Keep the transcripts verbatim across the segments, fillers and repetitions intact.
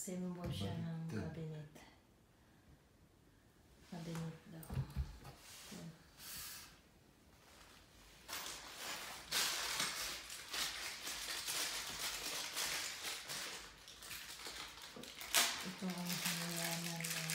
symbol siya ng cabinet. Cabinet daw. Yan. Ito ang hangyanan ng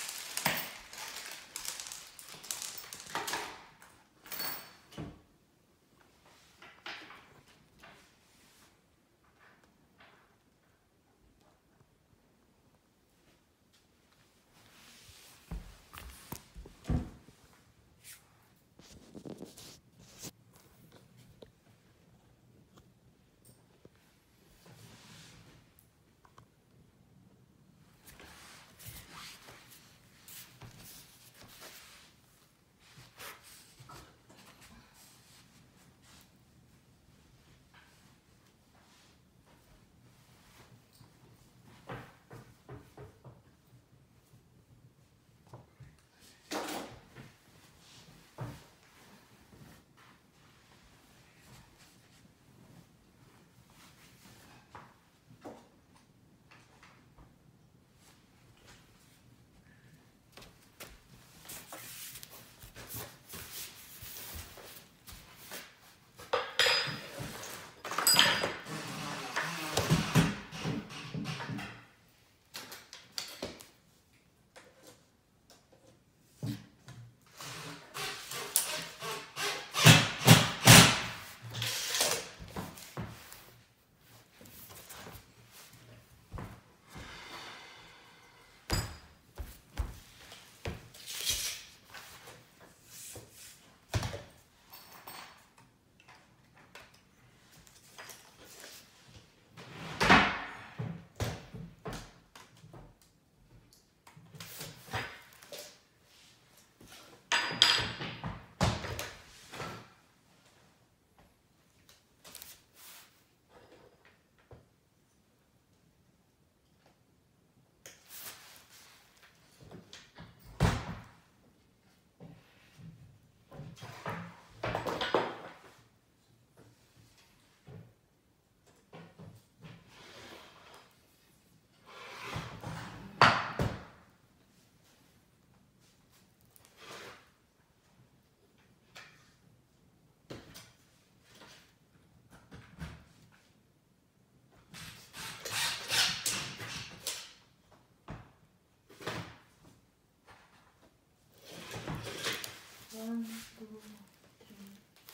one, two, three,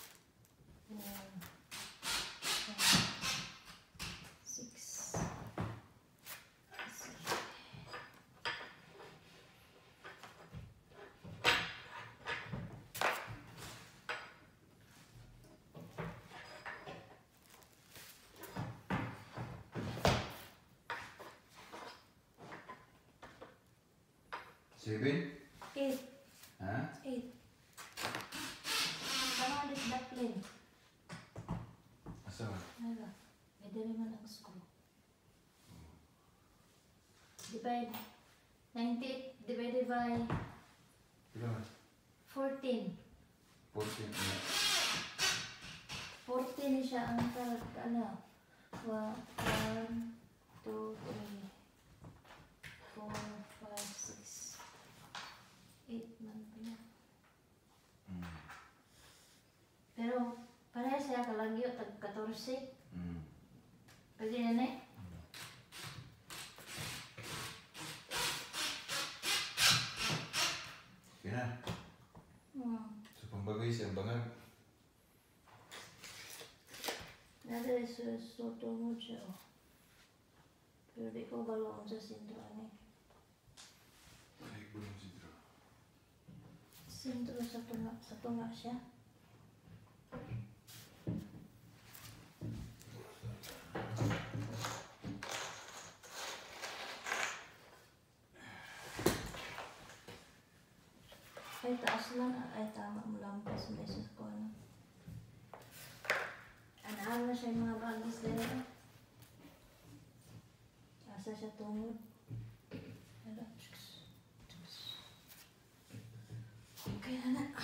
four, five, six, seven? eight. Huh? Eight. Tama ulit duckling. Asa? Hala. May dali man ang screw. Divide. ninety-eight divided by Ilan? fourteen. fourteen na. fourteen siya ang tag, ano. one, two, three, four, five, six, eight man pala. Mm. Pero, pareha siya kalagyo, tag fourteen. Mm. Pwede na na eh. Kaya na. Hmm. Sa pambagay siya, bangag. Nada is suto mo siya, oh. Pero di ko baloon sa sintro, ano eh. Ay, bulong si Dro. Sintro sa tunga, sa tunga siya. Ay, taas lang. Ay, tama mo lang pa sa meses ko, ano. Anahan na siya yung mga bagis dito. Asa siya tungod. Hala. Okay na na.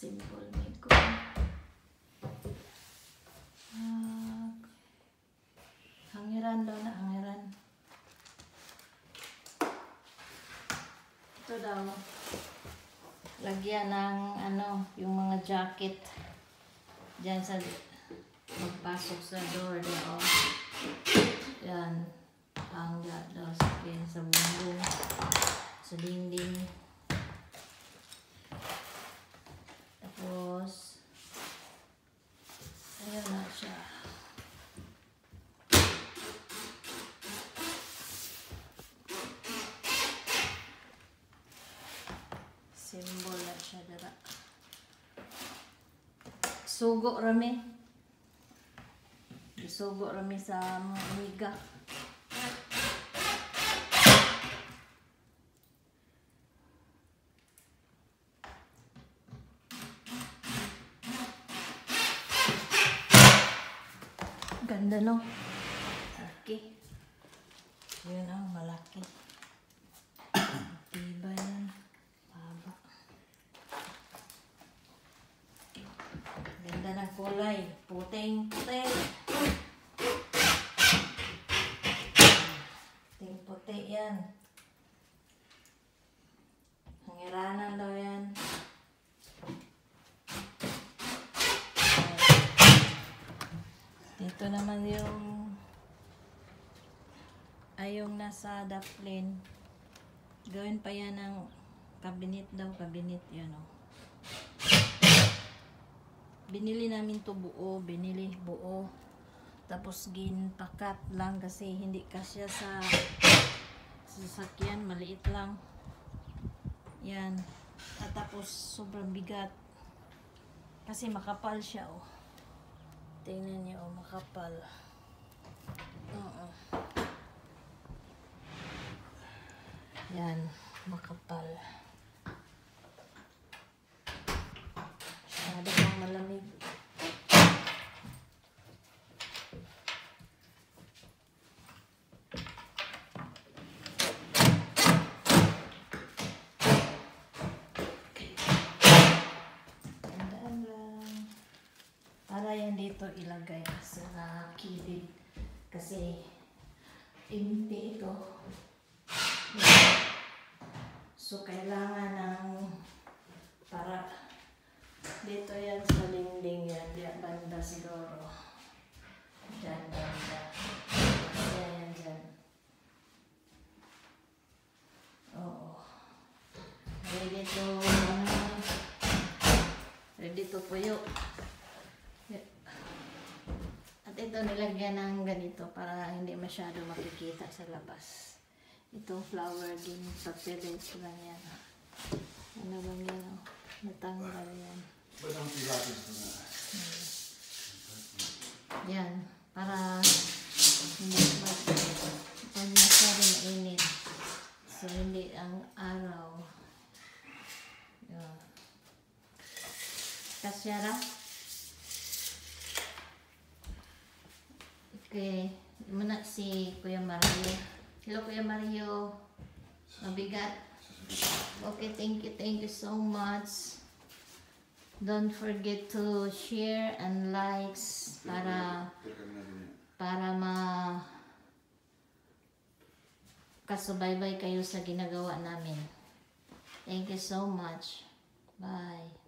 Simple make Ah, hangiran daw na, hangiran. Ito daw. Lagyan ng ano, yung mga jacket. Diyan sa magpasok sa door daw. Yan. Pangga daw sa pin, sa bumbong, sa dingding. Tapos, ayun na siya. Symbol na siya dara. Sugo rami. Sugo rami sa amiga. Ganda no? Okay. Yun ang malaki. Tiba yan. Haba. Ganda ng kulay. Puting puti. Puting puti yan. Hangiranan daw yan. Ito naman yung ay yung nasa daplin. Gawin pa yan ng cabinet daw, cabinet yan o. Binili namin to buo, binili buo. Tapos ginpakat lang kasi hindi kasya sa sasakyan, maliit lang. Yan. At tapos sobrang bigat. Kasi makapal siya o. Tingnan niyo, oh, makapal. Oo. Yan, makapal. Masyado pang malamig. Tandaan lang. Para yan dito ilagay sa kilid. Kasi empty ito. So kailangan ng para dito yan sa linding yan. Diyan banda siguro. Diyan banda. Diyan yan dyan. Oo. Ready to ano. Ready to puyo. At ito nilagyan ng ganito para hindi masyado makikita sa labas. Ito flower din, papelate lang yan. Ano bang yan? Oh? Natanggal yan. Ba't ang pilates na? Hmm. Yan, para hindi pag masyado mainit. So hindi ang araw. Yan. Kasyara? Okay, muna si Kuya Mario. Hello Kuya Mario. Mabigat. Okay, thank you, thank you so much. Don't forget to share and likes para para ma kasubaybay kayo sa ginagawa namin. Thank you so much. Bye.